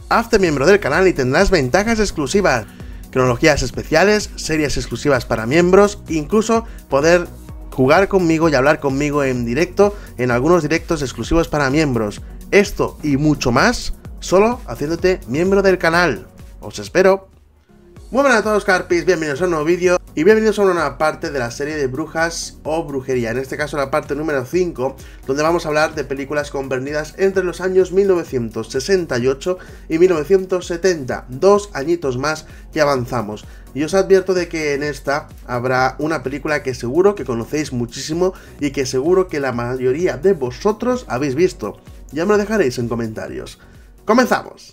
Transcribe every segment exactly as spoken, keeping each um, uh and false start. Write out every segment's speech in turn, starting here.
hazte miembro del canal y tendrás ventajas exclusivas, cronologías especiales, series exclusivas para miembros, incluso poder jugar conmigo y hablar conmigo en directo en algunos directos exclusivos para miembros. Esto y mucho más, solo haciéndote miembro del canal. Os espero. Muy buenas a todos, Carpis, bienvenidos a un nuevo vídeo y bienvenidos a una nueva parte de la serie de brujas o brujería, en este caso la parte número cinco, donde vamos a hablar de películas convertidas entre los años mil novecientos sesenta y ocho y mil novecientos setenta, dos añitos más que avanzamos. Y os advierto de que en esta habrá una película que seguro que conocéis muchísimo y que seguro que la mayoría de vosotros habéis visto. Ya me lo dejaréis en comentarios. ¡Comenzamos!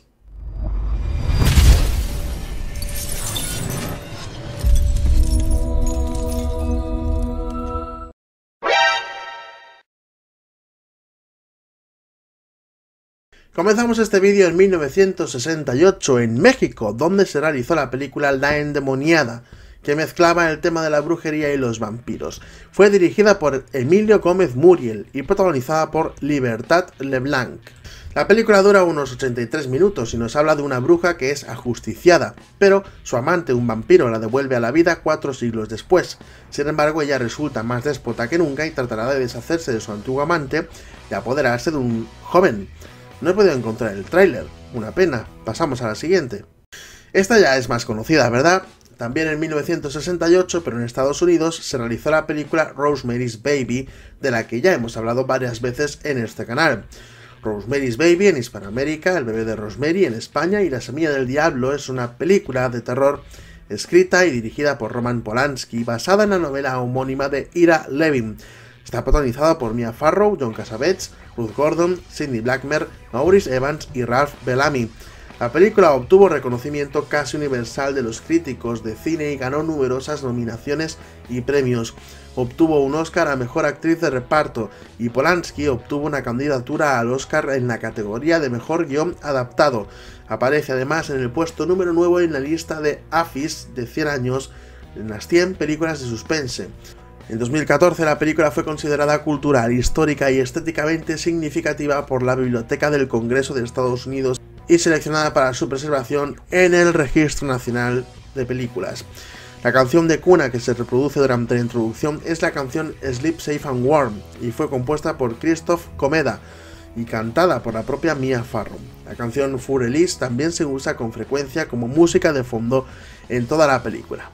Comenzamos este vídeo en mil novecientos sesenta y ocho en México, donde se realizó la película La Endemoniada, que mezclaba el tema de la brujería y los vampiros. Fue dirigida por Emilio Gómez Muriel y protagonizada por Libertad Leblanc. La película dura unos ochenta y tres minutos y nos habla de una bruja que es ajusticiada, pero su amante, un vampiro, la devuelve a la vida cuatro siglos después. Sin embargo, ella resulta más déspota que nunca y tratará de deshacerse de su antiguo amante y apoderarse de un joven. No he podido encontrar el tráiler, una pena. Pasamos a la siguiente. Esta ya es más conocida, ¿verdad? También en mil novecientos sesenta y ocho, pero en Estados Unidos, se realizó la película Rosemary's Baby, de la que ya hemos hablado varias veces en este canal. Rosemary's Baby en Hispanoamérica, El bebé de Rosemary en España y La semilla del diablo es una película de terror escrita y dirigida por Roman Polanski, basada en la novela homónima de Ira Levin. Está protagonizada por Mia Farrow, John Cassavetes, Ruth Gordon, Sidney Blackmer, Maurice Evans y Ralph Bellamy. La película obtuvo reconocimiento casi universal de los críticos de cine y ganó numerosas nominaciones y premios. Obtuvo un Oscar a Mejor Actriz de Reparto y Polanski obtuvo una candidatura al Oscar en la categoría de Mejor Guión Adaptado. Aparece además en el puesto número nueve en la lista de A F I S de cien años en las cien películas de suspense. En dos mil catorce la película fue considerada cultural, histórica y estéticamente significativa por la Biblioteca del Congreso de Estados Unidos y seleccionada para su preservación en el Registro Nacional de Películas. La canción de cuna que se reproduce durante la introducción es la canción Sleep Safe and Warm y fue compuesta por Christoph Komeda y cantada por la propia Mia Farrow. La canción Fur-Elise también se usa con frecuencia como música de fondo en toda la película.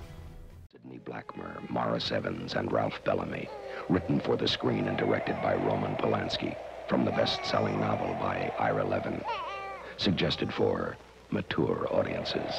Blackmer, Maurice Evans, and Ralph Bellamy, written for the screen and directed by Roman Polanski, from the best-selling novel by Ira Levin, suggested for mature audiences.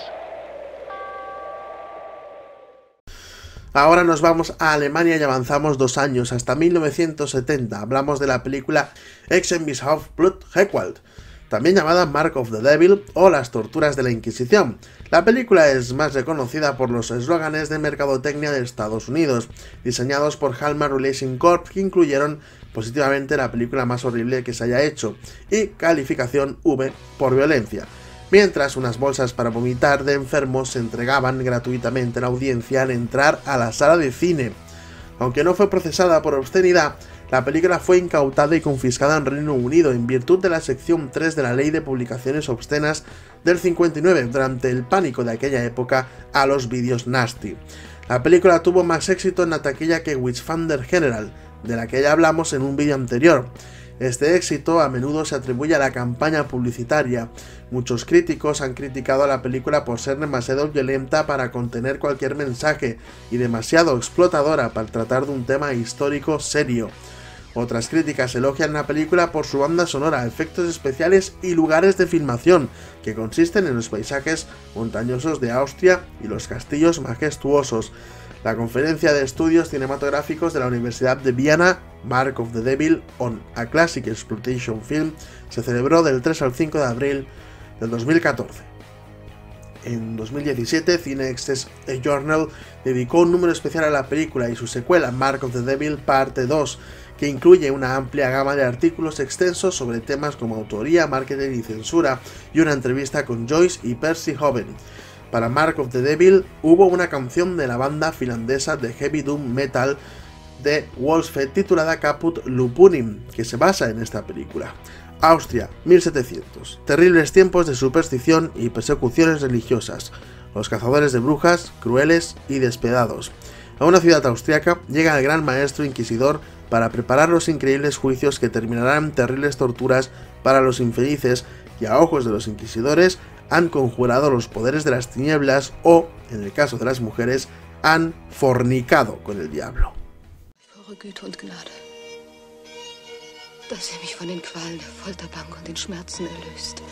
Ahora nos vamos a Alemania y avanzamos dos años, hasta mil novecientos setenta. Hablamos de la película Hexenbischof Bluthgewalt, también llamada Mark of the Devil o Las torturas de la Inquisición. La película es más reconocida por los eslóganes de mercadotecnia de Estados Unidos, diseñados por Hallmark Releasing Corp, que incluyeron positivamente la película más horrible que se haya hecho, y calificación V por violencia, mientras unas bolsas para vomitar de enfermos se entregaban gratuitamente a la audiencia al entrar a la sala de cine. Aunque no fue procesada por obscenidad, la película fue incautada y confiscada en Reino Unido en virtud de la sección tres de la Ley de Publicaciones Obscenas del cincuenta y nueve, durante el pánico de aquella época a los vídeos nasty. La película tuvo más éxito en la taquilla que Witchfinder General, de la que ya hablamos en un vídeo anterior. Este éxito a menudo se atribuye a la campaña publicitaria. Muchos críticos han criticado a la película por ser demasiado violenta para contener cualquier mensaje y demasiado explotadora para tratar de un tema histórico serio. Otras críticas elogian la película por su banda sonora, efectos especiales y lugares de filmación, que consisten en los paisajes montañosos de Austria y los castillos majestuosos. La conferencia de estudios cinematográficos de la Universidad de Viena, Mark of the Devil on a Classic Exploitation Film, se celebró del tres al cinco de abril del dos mil catorce. En dos mil diecisiete, Cine Excess Journal dedicó un número especial a la película y su secuela, Mark of the Devil Parte dos, que incluye una amplia gama de artículos extensos sobre temas como autoría, marketing y censura, y una entrevista con Joyce y Percy Hoven. Para Mark of the Devil hubo una canción de la banda finlandesa de heavy doom metal de Wolfsfed titulada Caput Lupunim, que se basa en esta película. Austria, mil setecientos. Terribles tiempos de superstición y persecuciones religiosas. Los cazadores de brujas, crueles y despiadados. A una ciudad austriaca llega el gran maestro inquisidor para preparar los increíbles juicios que terminarán en terribles torturas para los infelices que a ojos de los inquisidores han conjurado los poderes de las tinieblas o, en el caso de las mujeres, han fornicado con el diablo. Dass er mich von den Qualen der Folterbank und den Schmerzen erlöst.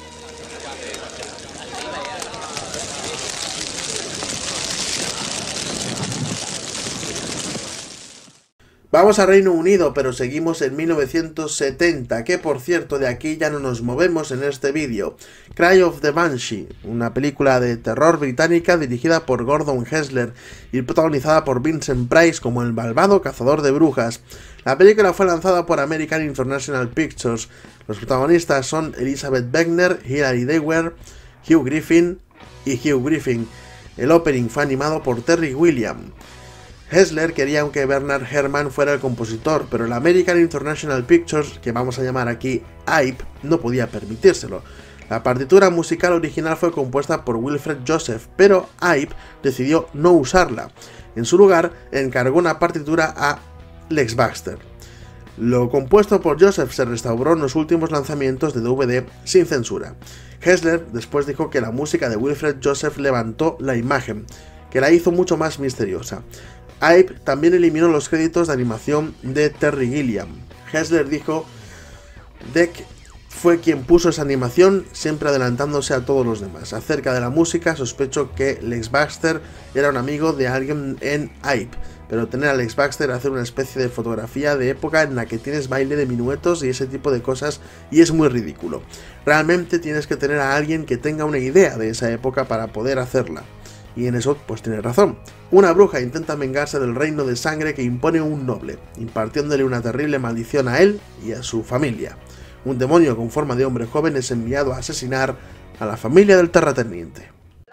Vamos a Reino Unido, pero seguimos en mil novecientos setenta, que por cierto de aquí ya no nos movemos en este vídeo. Cry of the Banshee, una película de terror británica dirigida por Gordon Hessler y protagonizada por Vincent Price como el malvado cazador de brujas. La película fue lanzada por American International Pictures. Los protagonistas son Elizabeth Wegner, Hilary Dewar, Hugh Griffin y Hugh Griffin. El opening fue animado por Terry Gilliam. Hessler quería que Bernard Herrmann fuera el compositor, pero la American International Pictures, que vamos a llamar aquí A I P, no podía permitírselo. La partitura musical original fue compuesta por Wilfred Joseph, pero A I P decidió no usarla. En su lugar, encargó una partitura a Lex Baxter. Lo compuesto por Joseph se restauró en los últimos lanzamientos de D V D sin censura. Hessler después dijo que la música de Wilfred Joseph levantó la imagen, que la hizo mucho más misteriosa. A I P también eliminó los créditos de animación de Terry Gilliam. Hessler dijo: Deck fue quien puso esa animación, siempre adelantándose a todos los demás. Acerca de la música, sospecho que Lex Baxter era un amigo de alguien en A I P, pero tener a Lex Baxter hacer una especie de fotografía de época en la que tienes baile de minuetos y ese tipo de cosas, y es muy ridículo. Realmente tienes que tener a alguien que tenga una idea de esa época para poder hacerla. Y en eso, pues tienes razón. Una bruja intenta vengarse del reino de sangre que impone un noble, impartiéndole una terrible maldición a él y a su familia. Un demonio con forma de hombre joven es enviado a asesinar a la familia del terrateniente.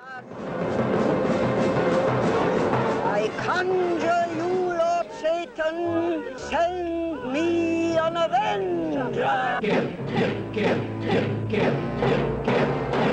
I conjure you, Lord Satan, send me an avenger. Kill, kill, kill, kill, kill, kill.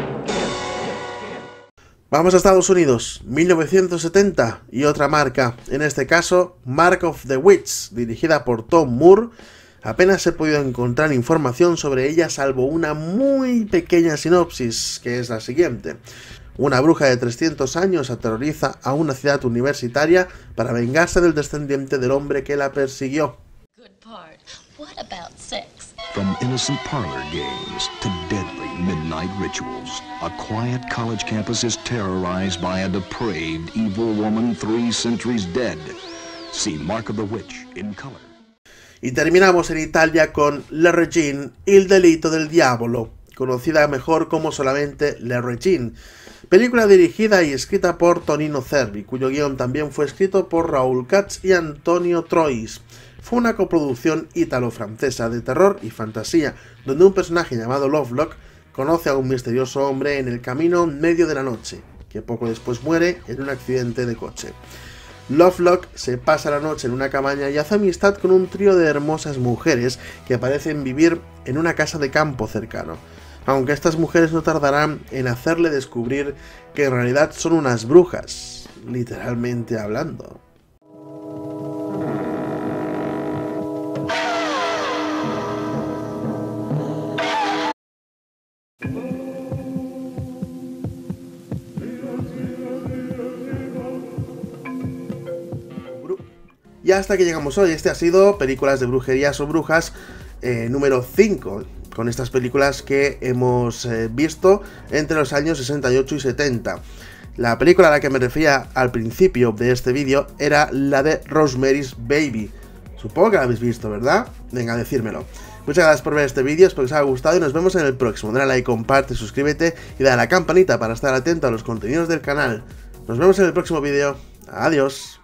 Vamos a Estados Unidos, mil novecientos setenta, y otra marca, en este caso Mark of the Witch, dirigida por Tom Moore. Apenas he podido encontrar información sobre ella salvo una muy pequeña sinopsis, que es la siguiente. Una bruja de trescientos años aterroriza a una ciudad universitaria para vengarse del descendiente del hombre que la persiguió. What about sex? From innocent parlor games to deadly midnight rituals, a quiet college campus is terrorized by a depraved, evil woman three centuries dead. See Mark of the Witch in color. Y terminamos en Italia con Le Regine, il delito del diavolo, conocida mejor como solamente Le Regine. Película dirigida y escrita por Tonino Cervi, cuyo guión también fue escrito por Raúl Katz y Antonio Trois. Fue una coproducción ítalo-francesa de terror y fantasía, donde un personaje llamado Lovelock conoce a un misterioso hombre en el camino en medio de la noche, que poco después muere en un accidente de coche. Lovelock se pasa la noche en una cabaña y hace amistad con un trío de hermosas mujeres que parecen vivir en una casa de campo cercano, aunque estas mujeres no tardarán en hacerle descubrir que en realidad son unas brujas, literalmente hablando. Y hasta que llegamos hoy. Este ha sido Películas de Brujerías o Brujas eh, número cinco, con estas películas que hemos eh, visto entre los años sesenta y ocho y setenta. La película a la que me refería al principio de este vídeo era la de Rosemary's Baby. Supongo que la habéis visto, ¿verdad? Venga, decírmelo. Muchas gracias por ver este vídeo, espero que os haya gustado y nos vemos en el próximo. Dale a like, comparte, suscríbete y dale a la campanita para estar atento a los contenidos del canal. Nos vemos en el próximo vídeo. Adiós.